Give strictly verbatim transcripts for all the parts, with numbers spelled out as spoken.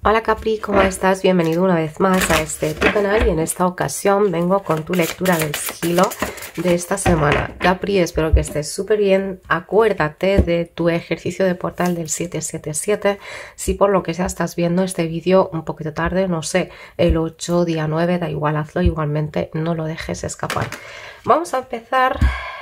Hola Capri, ¿cómo estás? Bienvenido una vez más a este tu canal y en esta ocasión vengo con tu lectura del sigilo de esta semana. Capri, espero que estés súper bien. Acuérdate de tu ejercicio de portal del siete siete siete. Si por lo que sea estás viendo este vídeo un poquito tarde, no sé, el ocho, día nueve, da igual, hazlo igualmente, no lo dejes escapar. Vamos a empezar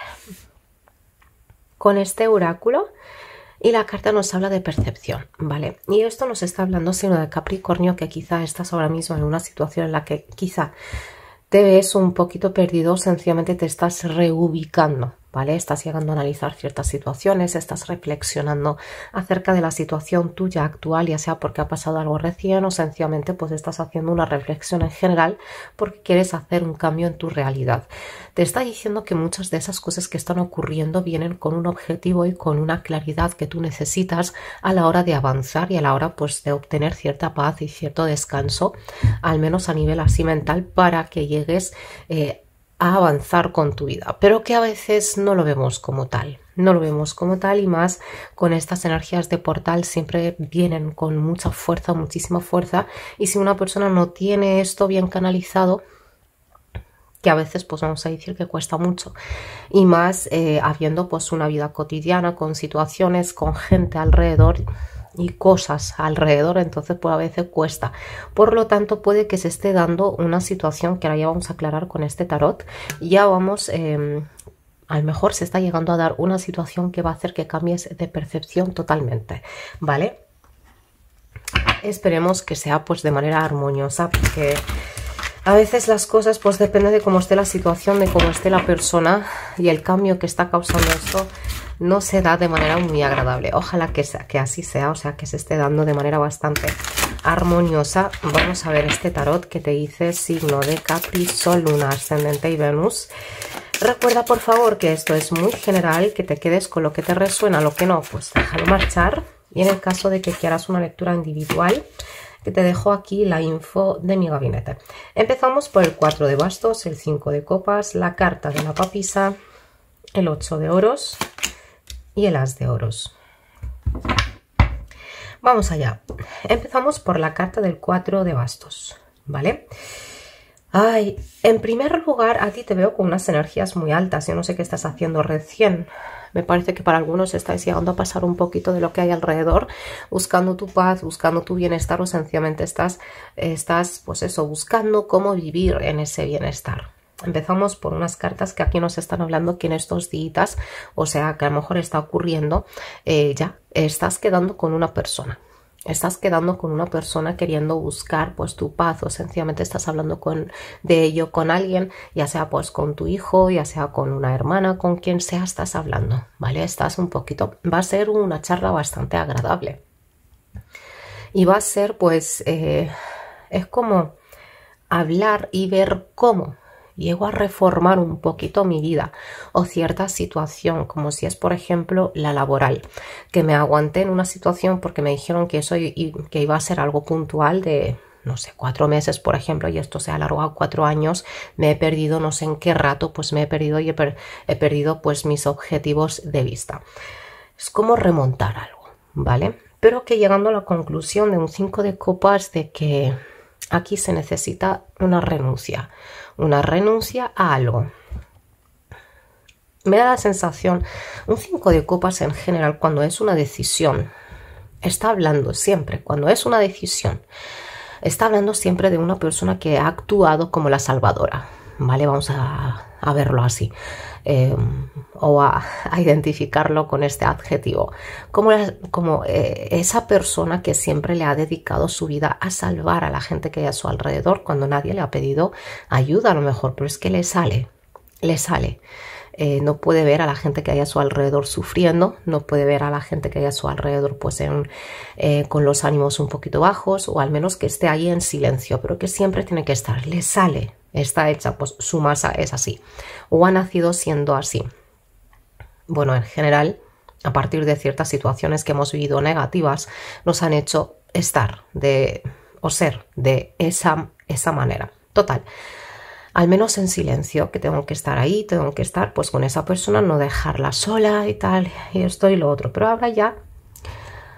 con este oráculo. Y la carta nos habla de percepción, ¿vale? Y esto nos está hablando sino de Capricornio, que quizá estás ahora mismo en una situación en la que quizá te ves un poquito perdido, sencillamente te estás reubicando, ¿vale? Estás llegando a analizar ciertas situaciones, estás reflexionando acerca de la situación tuya actual, ya sea porque ha pasado algo recién o sencillamente pues estás haciendo una reflexión en general porque quieres hacer un cambio en tu realidad. Te está diciendo que muchas de esas cosas que están ocurriendo vienen con un objetivo y con una claridad que tú necesitas a la hora de avanzar y a la hora pues de obtener cierta paz y cierto descanso, al menos a nivel así mental, para que llegues eh, a avanzar con tu vida, pero que a veces no lo vemos como tal, no lo vemos como tal y más con estas energías de portal siempre vienen con mucha fuerza, muchísima fuerza, y si una persona no tiene esto bien canalizado, que a veces pues vamos a decir que cuesta mucho, y más eh, habiendo pues una vida cotidiana con situaciones, con gente alrededor y cosas alrededor, entonces pues a veces cuesta. Por lo tanto puede que se esté dando una situación que ahora ya vamos a aclarar con este tarot. Ya vamos, eh, a lo mejor se está llegando a dar una situación que va a hacer que cambies de percepción totalmente, ¿vale? Esperemos que sea pues de manera armoniosa, porque a veces las cosas pues depende de cómo esté la situación, de cómo esté la persona, y el cambio que está causando esto no se da de manera muy agradable. Ojalá que, sea, que así sea, o sea, que se esté dando de manera bastante armoniosa. Vamos a ver este tarot que te dice signo de Capri, Sol, Luna, Ascendente y Venus. Recuerda por favor que esto es muy general, que te quedes con lo que te resuena, lo que no, pues déjalo marchar. Y en el caso de que quieras una lectura individual, que te dejo aquí la info de mi gabinete. Empezamos por el cuatro de bastos, el cinco de copas, la carta de la papisa, el ocho de oros y el as de oros. Vamos allá. Empezamos por la carta del cuatro de bastos, ¿vale? Ay, en primer lugar, a ti te veo con unas energías muy altas. Yo no sé qué estás haciendo recién. Me parece que para algunos estáis llegando a pasar un poquito de lo que hay alrededor, buscando tu paz, buscando tu bienestar, o sencillamente estás, estás pues eso, buscando cómo vivir en ese bienestar. Empezamos por unas cartas que aquí nos están hablando que en estos días, o sea, que a lo mejor está ocurriendo, eh, ya estás quedando con una persona. Estás quedando con una persona queriendo buscar pues tu paz, o sencillamente estás hablando con, de ello con alguien, ya sea pues con tu hijo, ya sea con una hermana, con quien sea estás hablando, ¿vale? Estás un poquito, va a ser una charla bastante agradable. Y va a ser pues, eh, es como hablar y ver cómo llego a reformar un poquito mi vida o cierta situación, como si es por ejemplo la laboral, que me aguanté en una situación porque me dijeron que eso que iba a ser algo puntual de no sé, cuatro meses por ejemplo, y esto se ha alargado a cuatro años, me he perdido no sé en qué rato, pues me he perdido y he, per he perdido pues mis objetivos de vista. Es como remontar algo, ¿vale? Pero que llegando a la conclusión de un cinco de copas de que aquí se necesita una renuncia, una renuncia a algo. Me da la sensación, un cinco de copas en general cuando es una decisión, está hablando siempre, cuando es una decisión, está hablando siempre de una persona que ha actuado como la salvadora, ¿vale? Vamos a, a verlo así. Eh, o a, a identificarlo con este adjetivo, como, la, como eh, esa persona que siempre le ha dedicado su vida a salvar a la gente que hay a su alrededor cuando nadie le ha pedido ayuda a lo mejor, pero es que le sale, le sale. Eh, no puede ver a la gente que hay a su alrededor sufriendo, no puede ver a la gente que hay a su alrededor pues en, eh, con los ánimos un poquito bajos, o al menos que esté ahí en silencio, pero que siempre tiene que estar, le sale. Está hecha, pues su masa es así, o ha nacido siendo así. Bueno, en general, a partir de ciertas situaciones que hemos vivido negativas, nos han hecho estar de, o ser de esa, esa manera. Total, al menos en silencio, que tengo que estar ahí, tengo que estar pues con esa persona, no dejarla sola y tal, y esto y lo otro. Pero ahora ya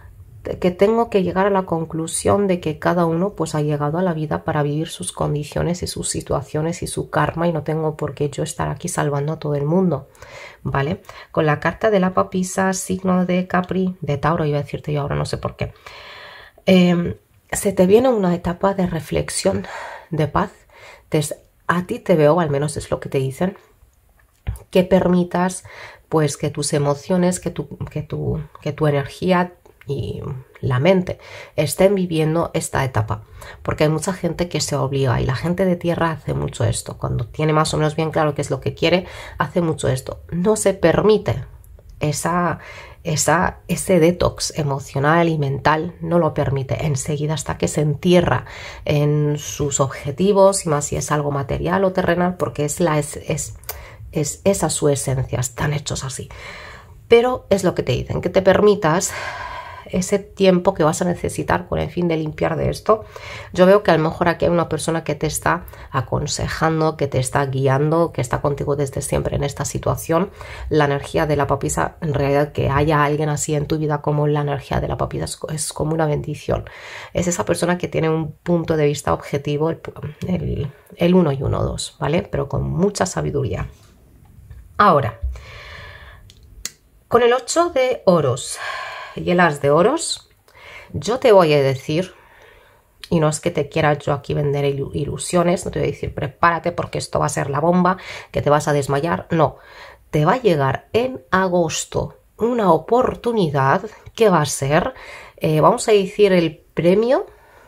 que tengo que llegar a la conclusión de que cada uno pues ha llegado a la vida para vivir sus condiciones y sus situaciones y su karma, y no tengo por qué yo estar aquí salvando a todo el mundo, ¿vale? Con la carta de la papisa, signo de Capri, de Tauro, iba a decirte yo ahora, no sé por qué. Eh, se te viene una etapa de reflexión, de paz. Entonces, a ti te veo, al menos es lo que te dicen, que permitas pues que tus emociones, que tu, que tu, que tu energía y la mente estén viviendo esta etapa, porque hay mucha gente que se obliga, y la gente de tierra hace mucho esto, cuando tiene más o menos bien claro qué es lo que quiere, hace mucho esto, no se permite esa, esa, ese detox emocional y mental, no lo permite enseguida, hasta que se entierra en sus objetivos, y más si es algo material o terrenal, porque es, la, es, es, es esa su esencia, están hechos así. Pero es lo que te dicen, que te permitas ese tiempo que vas a necesitar con el fin de limpiar de esto. Yo veo que a lo mejor aquí hay una persona que te está aconsejando, que te está guiando, que está contigo desde siempre en esta situación. La energía de la papisa, en realidad que haya alguien así en tu vida como la energía de la papisa es, es como una bendición. Es esa persona que tiene un punto de vista objetivo, el, el, el uno y uno, dos, ¿vale? Pero con mucha sabiduría. Ahora, con el ocho de oros y el as de oros, yo te voy a decir, y no es que te quiera yo aquí vender ilusiones, no te voy a decir prepárate porque esto va a ser la bomba, que te vas a desmayar, no, te va a llegar en agosto una oportunidad que va a ser, eh, vamos a decir, el premio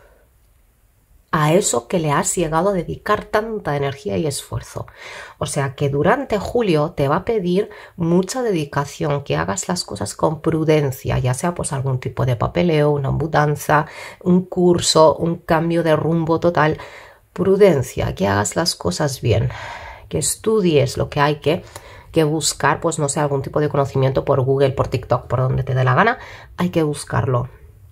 a eso que le has llegado a dedicar tanta energía y esfuerzo. O sea que durante julio te va a pedir mucha dedicación, que hagas las cosas con prudencia, ya sea pues algún tipo de papeleo, una mudanza, un curso, un cambio de rumbo total. Prudencia, que hagas las cosas bien, que estudies lo que hay que, que buscar, pues no sé, algún tipo de conocimiento por Google, por TikTok, por donde te dé la gana, hay que buscarlo.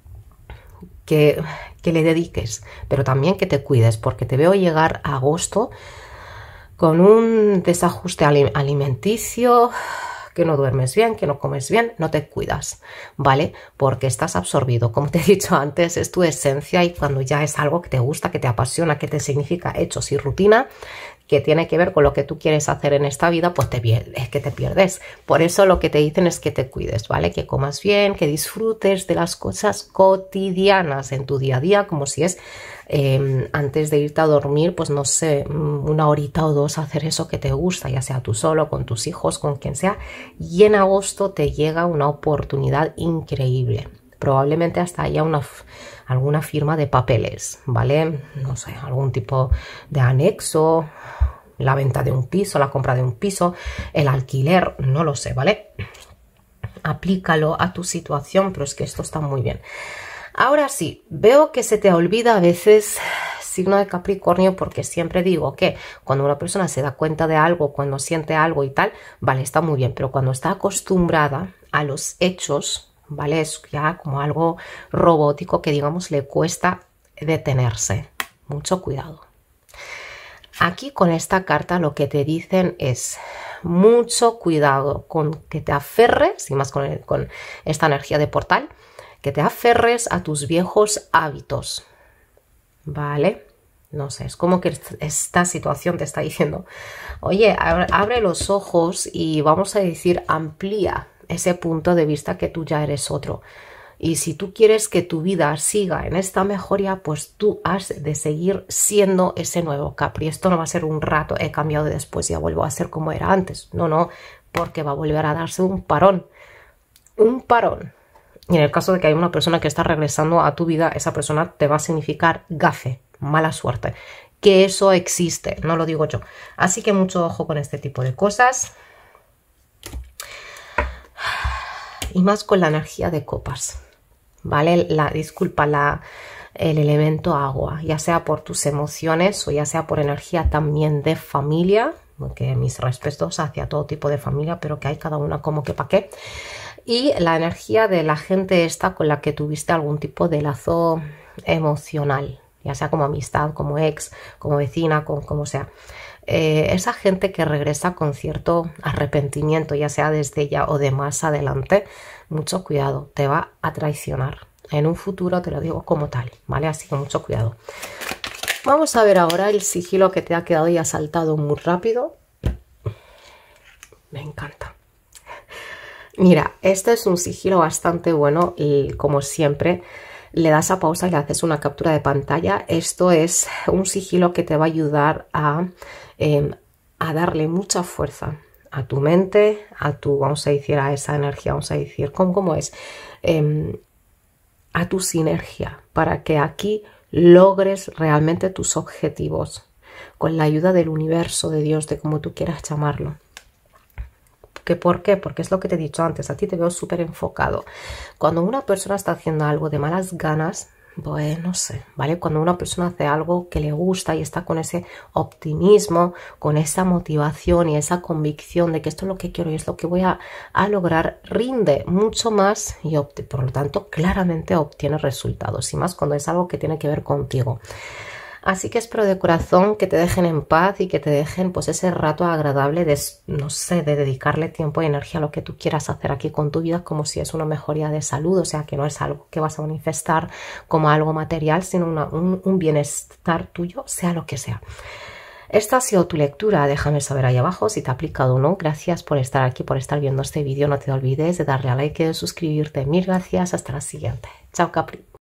Que, que le dediques, pero también que te cuides, porque te veo llegar a agosto con un desajuste alimenticio, que no duermes bien, que no comes bien, no te cuidas, ¿vale? Porque estás absorbido, como te he dicho antes, es tu esencia, y cuando ya es algo que te gusta, que te apasiona, que te significa hechos y rutina, que tiene que ver con lo que tú quieres hacer en esta vida, pues te es que te pierdes. Por eso lo que te dicen es que te cuides, ¿vale? Que comas bien, que disfrutes de las cosas cotidianas en tu día a día, como si es eh, antes de irte a dormir, pues no sé, una horita o dos hacer eso que te gusta, ya sea tú solo, con tus hijos, con quien sea. Y en agosto te llega una oportunidad increíble. Probablemente hasta haya una, alguna firma de papeles, ¿vale? No sé, algún tipo de anexo, la venta de un piso, la compra de un piso, el alquiler, no lo sé, ¿vale? Aplícalo a tu situación, pero es que esto está muy bien. Ahora sí, veo que se te olvida a veces signo de Capricornio, porque siempre digo que cuando una persona se da cuenta de algo, cuando siente algo y tal, vale, está muy bien, pero cuando está acostumbrada a los hechos, ¿vale? Es ya como algo robótico que, digamos, le cuesta detenerse. Mucho cuidado. Aquí con esta carta lo que te dicen es mucho cuidado con que te aferres, y más con, el, con esta energía de portal, que te aferres a tus viejos hábitos, ¿vale? No sé, es como que esta situación te está diciendo, oye, abre los ojos y vamos a decir, amplía ese punto de vista, que tú ya eres otro. Y si tú quieres que tu vida siga en esta mejoría, pues tú has de seguir siendo ese nuevo Capri. Esto no va a ser un rato, he cambiado y después ya vuelvo a ser como era antes. No, no, porque va a volver a darse un parón. Un parón. Y en el caso de que haya una persona que está regresando a tu vida, esa persona te va a significar gafe, mala suerte. Que eso existe, no lo digo yo. Así que mucho ojo con este tipo de cosas. Y más con la energía de copas, ¿vale? La, disculpa, la, el elemento agua, ya sea por tus emociones o ya sea por energía también de familia, que mis respetos hacia todo tipo de familia, pero que hay cada una como que pa' qué. Y la energía de la gente esta con la que tuviste algún tipo de lazo emocional, ya sea como amistad, como ex, como vecina, como, como sea. Eh, esa gente que regresa con cierto arrepentimiento, ya sea desde ya o de más adelante, mucho cuidado, te va a traicionar. en un futuro, te lo digo como tal, ¿vale? Así que mucho cuidado. Vamos a ver ahora el sigilo que te ha quedado y ha saltado muy rápido. Me encanta. Mira, este es un sigilo bastante bueno y como siempre le das a pausa y le haces una captura de pantalla. Esto es un sigilo que te va a ayudar a, eh, a darle mucha fuerza a tu mente, a tu, vamos a decir, a esa energía, vamos a decir, ¿cómo, cómo es? Eh, a tu sinergia, para que aquí logres realmente tus objetivos con la ayuda del universo, de Dios, de como tú quieras llamarlo. ¿Que ¿Por qué? Porque es lo que te he dicho antes, a ti te veo súper enfocado. Cuando una persona está haciendo algo de malas ganas, pues no sé, ¿vale? Cuando una persona hace algo que le gusta y está con ese optimismo, con esa motivación y esa convicción de que esto es lo que quiero y es lo que voy a, a lograr, rinde mucho más y por lo tanto claramente obtiene resultados, y más cuando es algo que tiene que ver contigo. Así que espero de corazón que te dejen en paz y que te dejen pues ese rato agradable de, no sé, de dedicarle tiempo y energía a lo que tú quieras hacer aquí con tu vida, como si es una mejoría de salud, o sea que no es algo que vas a manifestar como algo material, sino una, un, un bienestar tuyo, sea lo que sea. Esta ha sido tu lectura, déjame saber ahí abajo si te ha aplicado o no. Gracias por estar aquí, por estar viendo este vídeo, no te olvides de darle a like y de suscribirte. Mil gracias, hasta la siguiente. Chao, Capri.